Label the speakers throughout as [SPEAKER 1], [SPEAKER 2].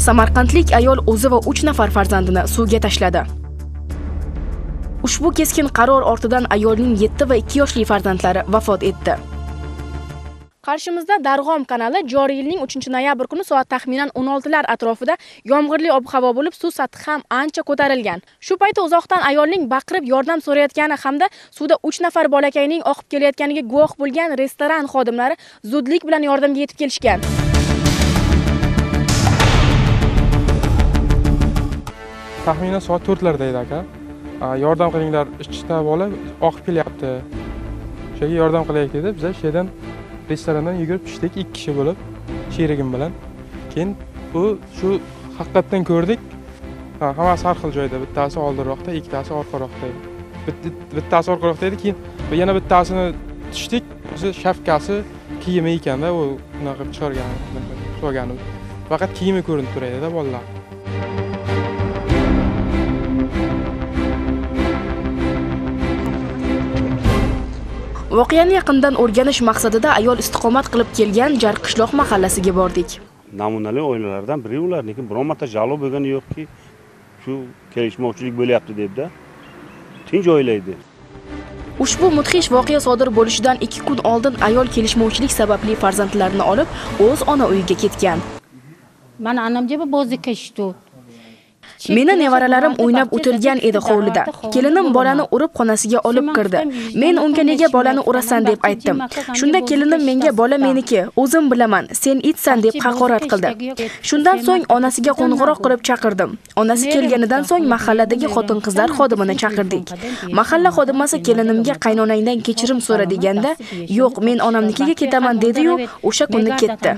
[SPEAKER 1] Samarqandlik ayol o'zi va 3 nafar farzandini suvga tashladi. Ushbu keskin qaror ortidan ayolning 7 va 2 yoshli farzandlari vafot etdi. Qarshimizda Darg'om kanali joriy yilning 3-noyabr kuni soat taxminan 16lar atrofida yomg'irli ob-havo bo'lib, suv sathi ham ancha ko'tarilgan. Shu paytda uzoqdan ayolning baqirib yordam so'rayotgani hamda suvda 3 nafar bolakayning oqib kelayotganiga guvoh bo'lgan restoran xodimlari zudlik bilan yordamga yetib kelishgan.
[SPEAKER 2] Taxminan soat 4larda edi aka. Yordam qilinglar, ishda bola oqib kelyapti. O'shaga yordam qilaylik dedi. Biz o'sha yerdan restorandan yugurib tushdik 2 kishi bo'lib, sherigim bilan. Keyin bu shu haqiqatdan ko'rdik. Hammasi har xil joyda. Bittasi oldinroqda, ikkitasi orqaroqda edi. Bittasi orqaroqda edi, keyin yana bittasini tushdik. O'zi shafkasi kiyimi ekanda, u bunaqa chiqargan. Faqat kiyimi ko'rinib turadi-da bolalar. Voqeani yaqindan o'rganish maqsadida ayol istiqomat qilib kelgan Jarqishloq mahallasiga bordik.
[SPEAKER 3] Namunali oilalardan biri ular, lekin biror marta jalo bo'lgani yo'qki, shu kelishmovchilik bo'lyapti debda. Tinch oila edi.
[SPEAKER 1] Ushbu mudhish voqea sodir bo'lishidan 2 kun oldin ayol kelishmovchilik sababli farzandlarini olib, o'z ona uyiga ketgan.
[SPEAKER 4] Mana anamga bozika ishdi.
[SPEAKER 1] Meni nevaralarim o'ynab o'tirgan edi hovlida. Kelinim bolani urib xonasiga olib kirdi. Men unga nega bolani urasan deb aytdim. Shunda kelinim menga bola meniki, o'zim bilaman, sen itsan deb haqorat qildi. Shundan so'ng onasiga qo'ng'iroq qilib chaqirdim. Onasi kelganidan so'ng mahalladagi xotin-qizlar xodimini chaqirdik. Mahalla xodimasi kelinimga qaynonangdan kechirim so'ra deganda, "Yo'q, men onamnikiga ketaman" dedi-yu, o'sha kuni ketdi.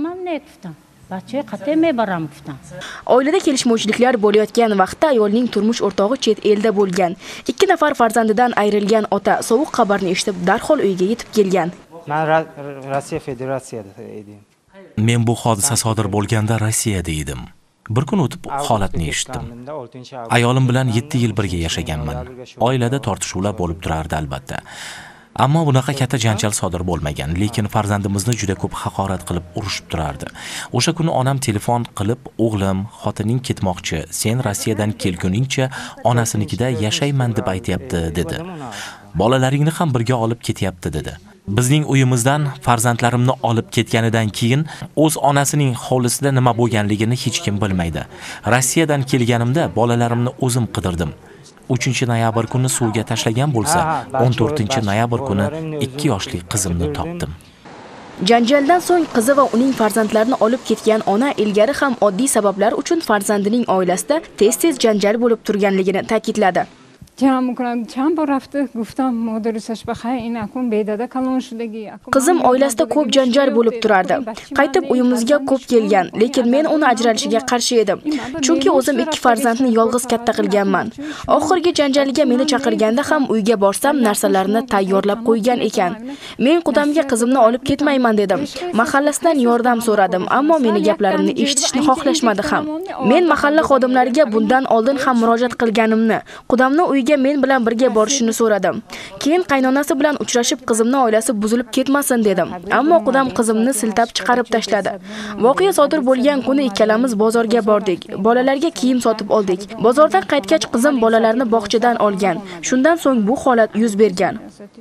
[SPEAKER 1] Oilada kelishmovchiliklar bo'layotgan vaqtda ayolning turmush o'rtog'i chet elda bo'lgan. 2 nafar farzandidan ayrilgan ota sovuq xabarni eshitib darhol uyiga yetib kelgan.
[SPEAKER 5] Men Rossiya Federatsiyada edim.
[SPEAKER 6] Men bu hodisa sodir bo'lganda Rossiyada edim. Bir kun o'tib holatni eshitdim. Ayolim bilan 7 yil birga yashaganman. Oilada tortishuvlar bo'lib turardi albatta. Ammo bunaqa katta janjal sodir bo'lmagan, lekin farzandimizni juda ko'p haqorat qilib urishib turardi. O'sha kuni onam telefon qilib, "O'g'lim, xotining ketmoqchi, sen Rossiyadan kelguningcha onasinikida yashayman deb aytayapti" dedi. "Bolalaringni ham birga olib ketyapti" dedi. Bizning uyimizdan farzandlarimni olib ketganidan keyin o'z onasining hovlisida nima bo'lganligini hech kim bilmaydi. Rossiyadan kelganimda bolalarimni o'zim qidirdim. 3-noyabr kuni suvga tashlagan bo'lsa, 14-noyabr kuni 2 yoshli qizimni topdim.
[SPEAKER 1] Janjaldan so'ng qizi va uning farzandlarini olib ketgan ona ilgari ham oddiy sabablar uchun farzandining oilasida tez-tez janjal bo'lib turganligini ta'kidladi. Qizim oilasida ko'p janjal bo'lib turardi. Qaytib uyimizga ko'p kelgan, lekin men uni ajralishiga qarshi edim. Chunki o'zim 2 farzandni yolg'iz katta qilganman. Oxirgi janjaliga meni chaqirganda ham uyga borsam narsalarini tayyorlab qo'ygan ekan. Men qudamga qizimni olib ketmayman dedim. Mahallasidan yordam so'radim, ammo meni gaplarimni eshitishni xohlashmadi ham. Men mahalla xodimlariga bundan oldin ham murojaat qilganimni, qudamni uyga men bilan birga borishini so'radim. Keyin qaynonasi bilan uchrashib qizimning oilasi buzilib ketmasin dedim. Ammo qudam qizimni siltab chiqarib tashladi. Voqea sodir bo'lgan kuni ikkalamiz bozorga bordik. Bolalarga kiyim sotib oldik. Bozordan qaytgach qizim bolalarni bog'chadan olgan. Shundan so'ng bu holat yuz bergan.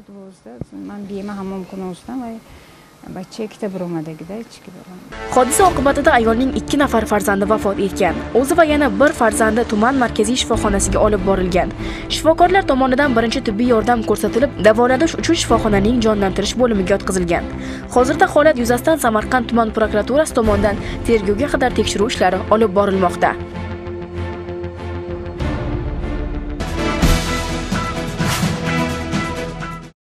[SPEAKER 1] Hodisa oqibatida ayolning 2 nafar farzandi vafot etgan. O'zi va yana bir farzandi tuman markaziy shifoxonasiga olib borilgan. Shifokorlar tomonidan birinchi tibbiy yordam ko'rsatilib, davolanish uchun shifoxonaning jonlantirish bo'limiga yotqizilgan. Hozirda holat yuzasidan Samarqand tuman prokuraturasi tomonidan tergovga qadar tekshiruv ishlari olib borilmoqda.